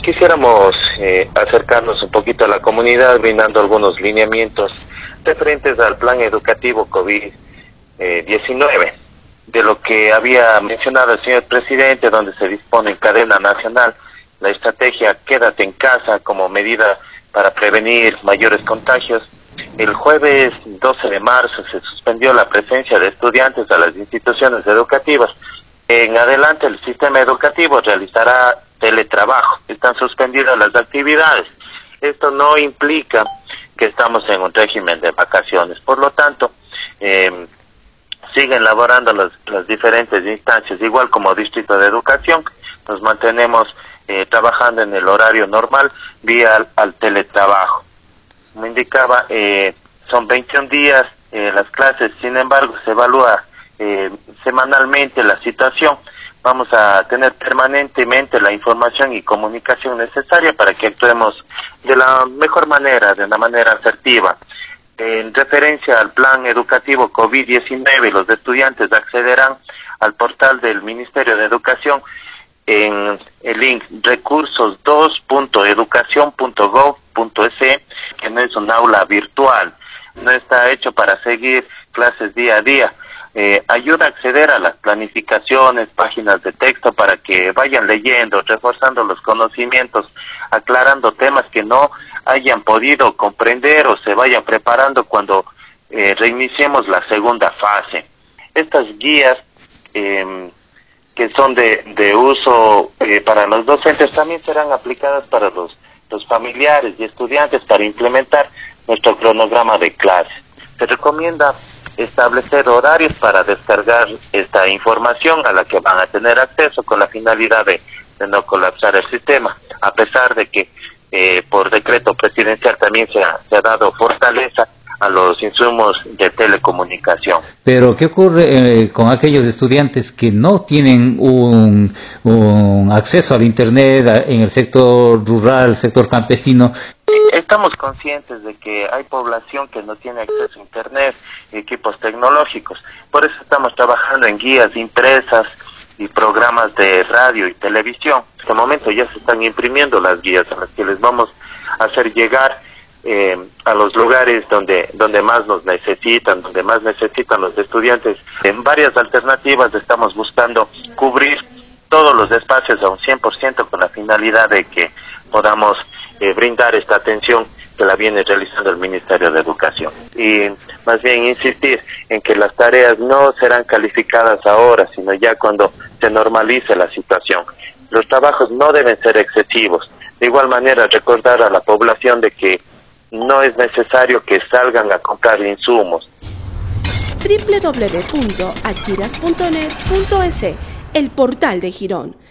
Quisiéramos acercarnos un poquito a la comunidad brindando algunos lineamientos referentes al plan educativo COVID-19, de lo que había mencionado el señor presidente, donde se dispone en cadena nacional la estrategia Quédate en casa como medida para prevenir mayores contagios. El jueves 12 de marzo se suspendió la presencia de estudiantes a las instituciones educativas. En adelante el sistema educativo realizará teletrabajo. Están suspendidas las actividades. Esto no implica que estamos en un régimen de vacaciones. Por lo tanto, siguen laborando las diferentes instancias, igual como Distrito de Educación. Nos mantenemos trabajando en el horario normal vía al teletrabajo. Me indicaba, son 21 días las clases, sin embargo se evalúa semanalmente la situación. Vamos a tener permanentemente la información y comunicación necesaria para que actuemos de la mejor manera, de una manera asertiva. En referencia al plan educativo COVID-19, los estudiantes accederán al portal del Ministerio de Educación en el link recursos2.educacion.gov.es, que no es un aula virtual, no está hecho para seguir clases día a día. Ayuda a acceder a las planificaciones, páginas de texto para que vayan leyendo, reforzando los conocimientos, aclarando temas que no hayan podido comprender o se vayan preparando cuando reiniciemos la segunda fase. Estas guías que son de uso para los docentes también serán aplicadas para los familiares y estudiantes para implementar nuestro cronograma de clases. Se recomienda establecer horarios para descargar esta información a la que van a tener acceso con la finalidad de no colapsar el sistema, a pesar de que por decreto presidencial también se ha dado fortaleza a los insumos de telecomunicación. Pero ¿qué ocurre con aquellos estudiantes que no tienen un acceso al Internet en el sector rural, sector campesino? Estamos conscientes de que hay población que no tiene acceso a Internet y equipos tecnológicos. Por eso estamos trabajando en guías impresas y programas de radio y televisión. En este momento ya se están imprimiendo las guías a las que les vamos a hacer llegar a los lugares donde más nos necesitan, donde más necesitan los estudiantes. En varias alternativas estamos buscando cubrir todos los espacios a un 100% con la finalidad de que podamos brindar esta atención que la viene realizando el Ministerio de Educación. Y más bien insistir en que las tareas no serán calificadas ahora, sino ya cuando se normalice la situación. Los trabajos no deben ser excesivos. De igual manera, recordar a la población de que no es necesario que salgan a comprar insumos. www.achiras.net.es, el portal de Girón.